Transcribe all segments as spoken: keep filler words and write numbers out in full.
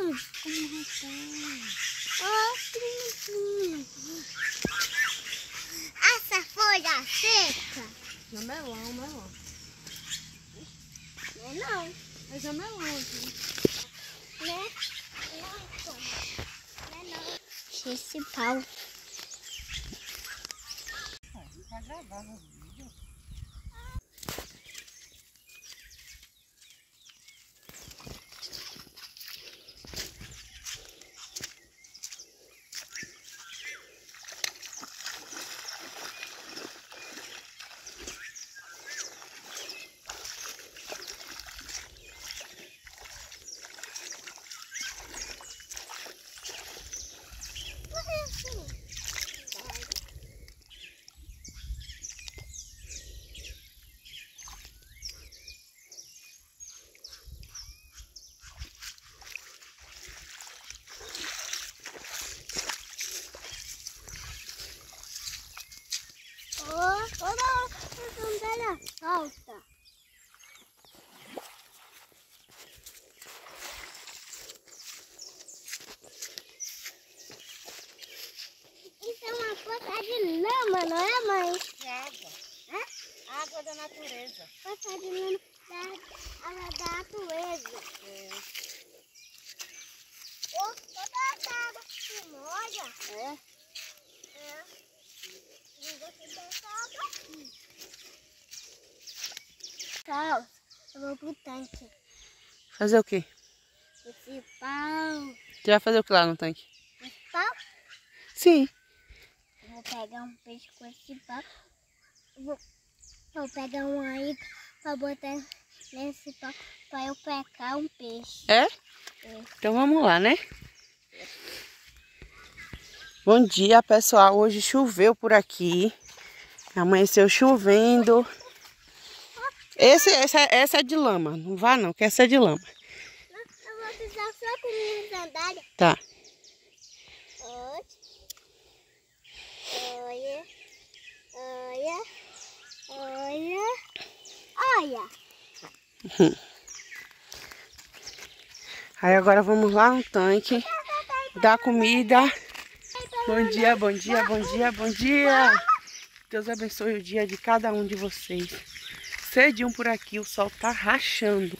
Essa folha seca. Jamelão, melão. Não é não. É jamelão aqui. Né? Não, não é não. Esse pau. Tá gravando o vídeo. Volta. Isso é uma poça de lama, não é, mãe? É água. Hã? Água da natureza. Poça de lama da, água da natureza. É. Oh, toda essa água se molha. É? É. Não gostei dessa água aqui. Pau, eu vou pro tanque. Fazer o quê? Esse pau. Você vai fazer o que lá no tanque? Esse pau? Sim. Eu vou pegar um peixe com esse pau. Eu vou, vou pegar uma isca pra botar nesse pau pra eu pegar um peixe. É? É. Então vamos lá, né? Bom dia, pessoal. Hoje choveu por aqui. Amanheceu chovendo. Esse, essa, essa é de lama. Não vá não, que essa é de lama. Eu vou pisar só com minhas sandálias. Tá. Olha. Olha. Olha. Olha. Aí agora vamos lá no tanque. Dar comida. Bom dia, bom dia, bom dia, bom dia. Deus abençoe o dia de cada um de vocês. Cedinho por aqui, o sol tá rachando.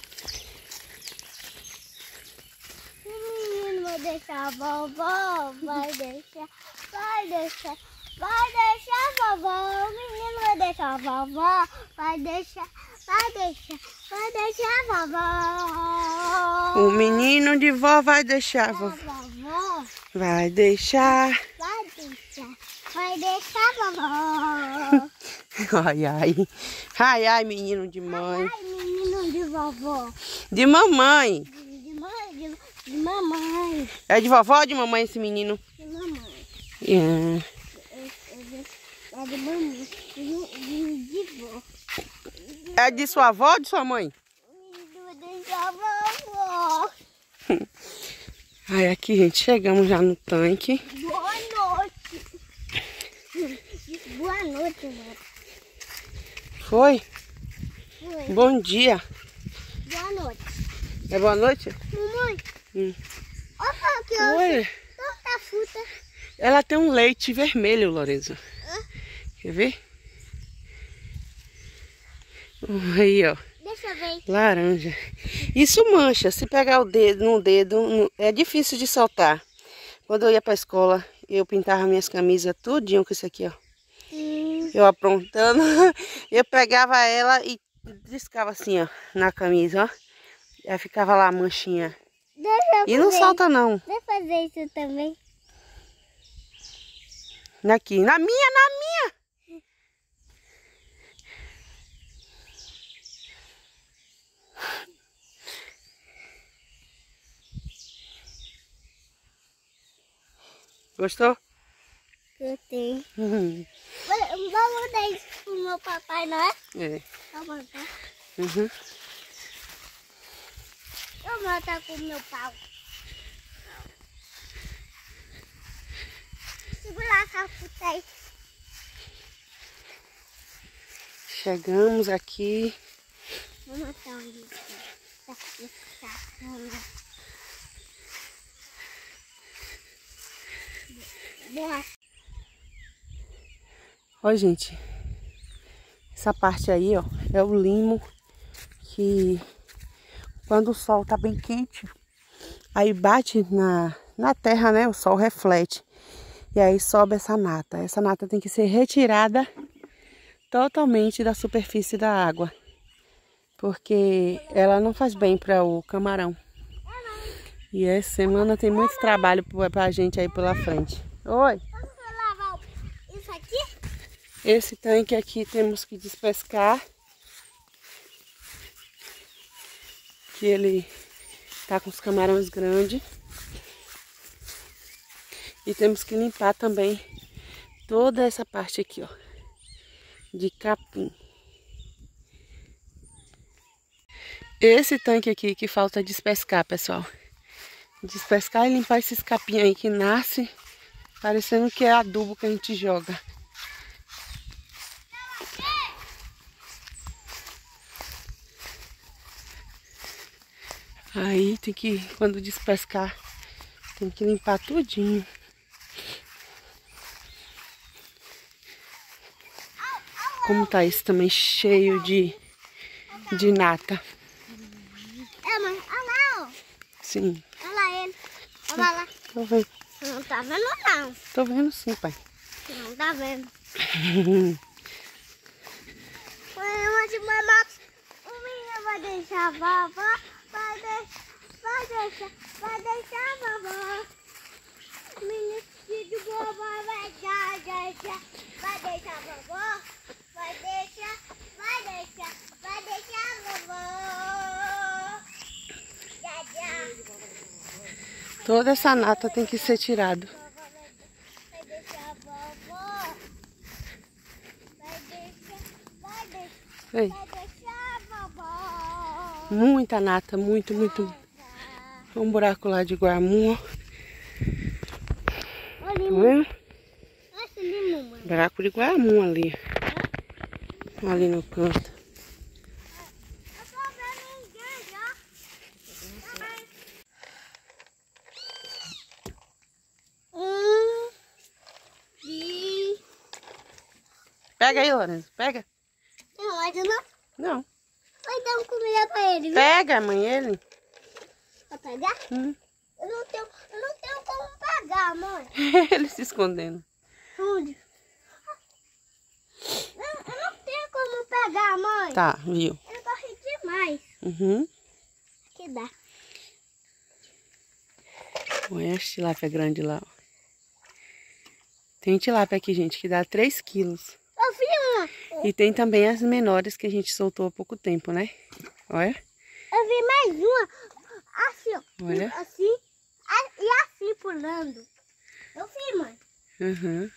O menino vai deixar a vovó, vai deixar, vai deixar, vai deixar a vovó. O menino vai deixar a vovó, vai deixar, vai deixar, vai deixar a vovó. O menino de vó vai deixar, A vovó. vovó Vai deixar. vai deixar, vai deixar a vovó. Ai, ai. Ai, ai, menino de mãe. Ai, menino de vovó, De mamãe. de, de mãe, de, de mamãe, É de vovó ou de mamãe esse menino? de mamãe. É. É de, é de mamãe, de, de, de vó. É de sua avó ou de sua mãe? Deixa a vovó. Ai, aqui, gente, chegamos já no tanque. Boa noite. Boa noite, mãe. Foi? Foi. Bom dia. Boa noite. É boa noite? Mamãe. Hum. Olha aqui, ó. Olha, Toda fruta. ela tem um leite vermelho, Lorenzo. Hã? Quer ver? Aí, ó. Deixa eu ver. Laranja. Isso mancha. Se pegar o dedo no dedo, no- é difícil de soltar. Quando eu ia pra escola, eu pintava minhas camisas tudinho com isso aqui, ó. Hum. Eu aprontando, eu pegava ela e riscava assim, ó, na camisa, ó. Aí ficava lá a manchinha. Deixa eu E não fazer. solta não. Deixa eu fazer isso também. Aqui, na minha, na minha. Gostou? Gostei. Uhum. Vamos dar isso pro meu papai, não é? É. Vamos dar. Uhum. Eu vou matar com o meu pau. Segura essa fruta aí. Chegamos aqui. Vou matar um bicho. Tá, tá, tá. Boa. Ó, gente, essa parte aí, ó, é o limo que quando o sol tá bem quente, aí bate na, na terra, né? O sol reflete e aí sobe essa nata. Essa nata tem que ser retirada totalmente da superfície da água, porque ela não faz bem para o camarão. E essa semana tem muito trabalho pra gente aí pela frente. Oi? Posso lavar isso aqui? Esse tanque aqui temos que despescar. Que ele tá com os camarões grandes. E temos que limpar também toda essa parte aqui, ó, de capim. Esse tanque aqui que falta despescar, pessoal. Despescar e limpar esses capim aí que nasce parecendo que é adubo que a gente joga. Aí tem que, quando despescar, tem que limpar tudinho. Como tá esse também cheio de, de nata. É, mãe, olha lá, ó. Sim. Olha lá ele. Olha lá. Tô vendo. Não tá vendo, não. Tô vendo sim, pai. Não tá vendo. Mas, mamãe, o menino vai deixar a vovó. Vai deixar, vai deixar, vai deixar a vovó. O menino de vovó vai deixar, deixar. Vai deixar a vovó. Vai deixar, vai deixar, vai deixar a vovó. Já, já. Toda essa nata tem que ser tirada. Vai deixar a vovó. Vai deixar, vai deixar, Ei, vai deixar a vovó. muita nata, muito, muito. Um buraco lá de Guamu, ó. Olha, Tá vendo? olha esse limão, mãe. Buraco de Guamu ali. Ali no canto. Eu tô vendo ninguém já. Um, e... Pega aí, Lourenço. Pega. Não, mas eu não Não. vai dar uma comida pra ele, viu? Pega, mãe, ele. Vai pegar? Hum. Eu não tenho, eu não tenho como pegar, mãe. Ele se escondendo. Onde? Eu, eu não tenho como pegar, mãe. Tá, viu? Eu corri demais. Uhum. Que dá. Olha a tilápia grande lá, ó. Tem tilápia aqui, gente, que dá três quilos. Eu vi uma. E tem também as menores que a gente soltou há pouco tempo, né? Olha. Eu vi mais uma. Assim, ó. Olha. Assim. a- E assim pulando. Eu vi, mãe. Uhum.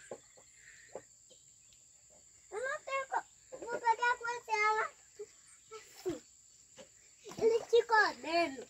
Eu não tenho como. Vou pegar com ela. Assim. Ele te escondendo.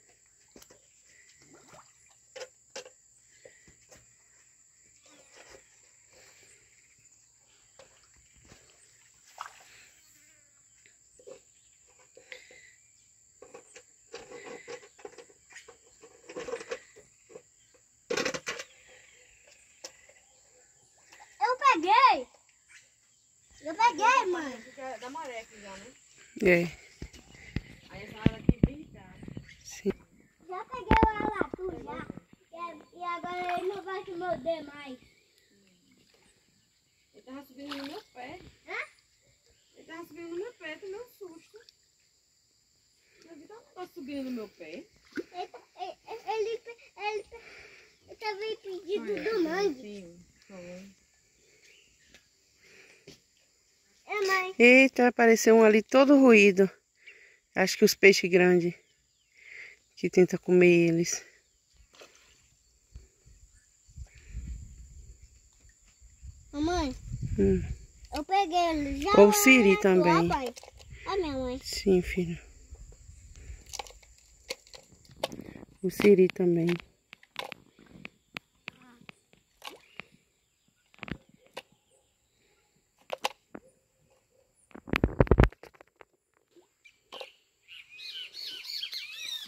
Eu peguei. Eu peguei, mãe. Da maré aqui já, né? É. Aí essa área aqui bem cara. Sim. Já peguei o alatu já. E, e agora ele não vai se morder mais. Ele tava subindo no meu pé. Hã? Ele tava subindo no meu pé, tomei um susto. Eu vi que ela tava subindo no meu pé. Ele, tá- ele, ele, ele, ele tava impedido Olha, do mangue. sim, por favor. É, mãe. Eita, apareceu um ali todo ruído. Acho que os peixes grandes que tenta comer eles. Mamãe, Hum. eu peguei ele já. Ou o siri Olha, também. pai. Olha minha mãe. Sim, filho. O siri também.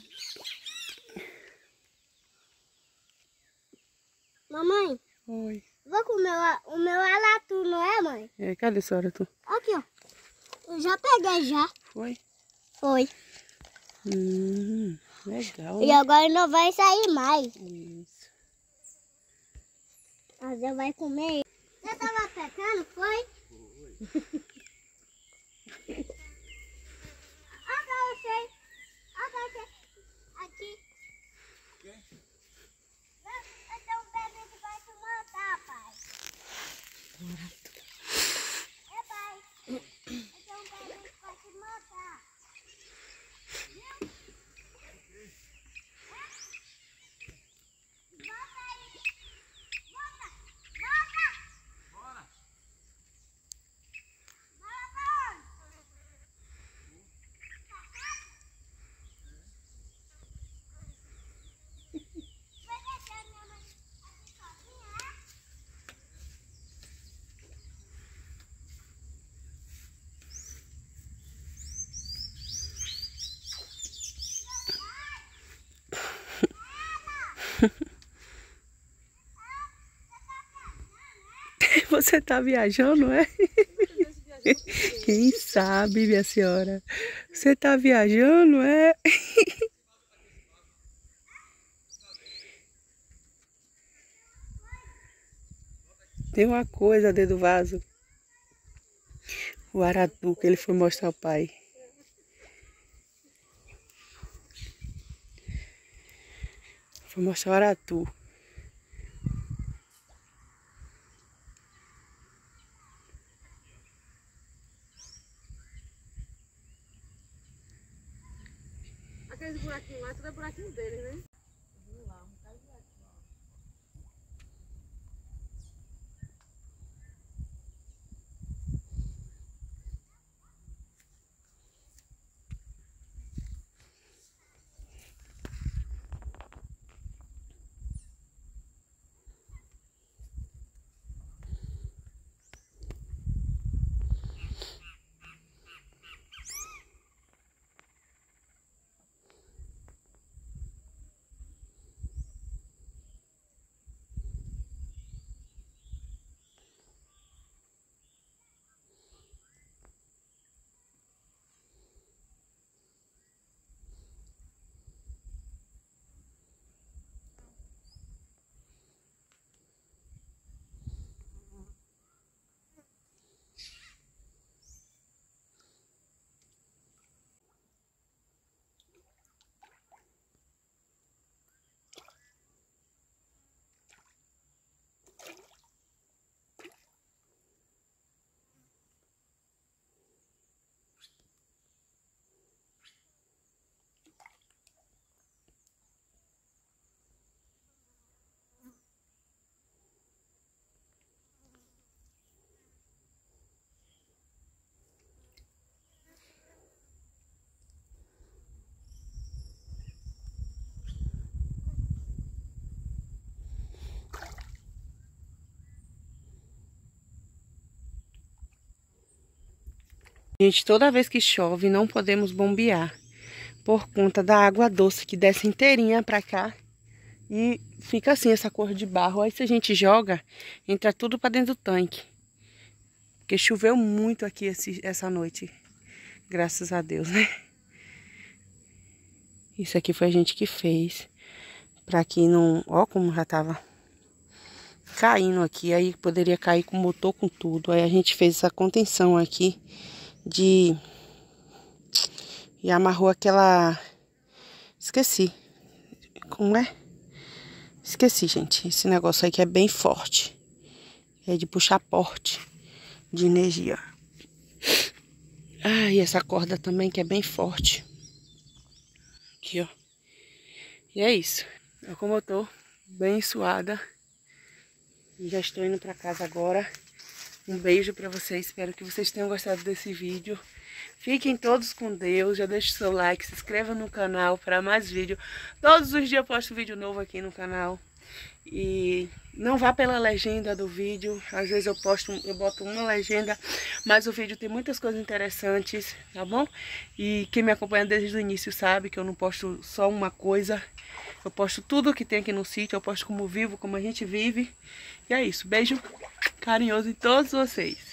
Mamãe, Oi. com o meu, o meu aratu, não é, mãe? É, cadê seu aratu? Aqui, ó. Eu já peguei, já. Foi? Foi. Hum, legal. E Né? agora não vai sair mais. Isso. Mas eu vai comer. Você tava pegando, foi? Foi. Agachei. Agachei. Aqui. Então o bebê que vai te matar, pai. É, pai. Então o bebê que vai te matar. Viu? Volta aí. Volta. Volta. Bora. Bora. Vai deixar minha mãe aqui sozinha, é? Você tá viajando, é? Quem sabe, minha senhora? Você tá viajando, é? Tem uma coisa dentro do vaso. O aratu que ele foi mostrar ao pai. Foi mostrar o aratu. Aqueles buraquinhos lá, tudo é buraquinho deles, né? Vamos lá, um bocado de buraquinho. Gente, toda vez que chove não podemos bombear por conta da água doce que desce inteirinha pra cá e fica assim essa cor de barro. Aí se a gente joga, entra tudo pra dentro do tanque. Porque choveu muito aqui esse, essa noite, graças a Deus, né? Isso aqui foi a gente que fez pra que não... Ó como já tava caindo aqui, aí poderia cair com o motor, com tudo. Aí a gente fez essa contenção aqui de... E amarrou aquela... Esqueci. Como é? Esqueci, gente. Esse negócio aí que é bem forte. É de puxar porte de energia. Ah, e essa corda também que é bem forte. Aqui, ó. E é isso. Eu como eu tô bem suada. E já estou indo pra casa agora. Um beijo pra vocês. Espero que vocês tenham gostado desse vídeo. Fiquem todos com Deus. Já deixa o seu like, se inscreva no canal para mais vídeo. Todos os dias eu posto vídeo novo aqui no canal. E não vá pela legenda do vídeo. Às vezes eu posto, eu boto uma legenda, mas o vídeo tem muitas coisas interessantes, tá bom? E quem me acompanha desde o início sabe que eu não posto só uma coisa. Eu posto tudo que tem aqui no sítio, eu posto como vivo, como a gente vive. E é isso, beijo carinhoso em todos vocês.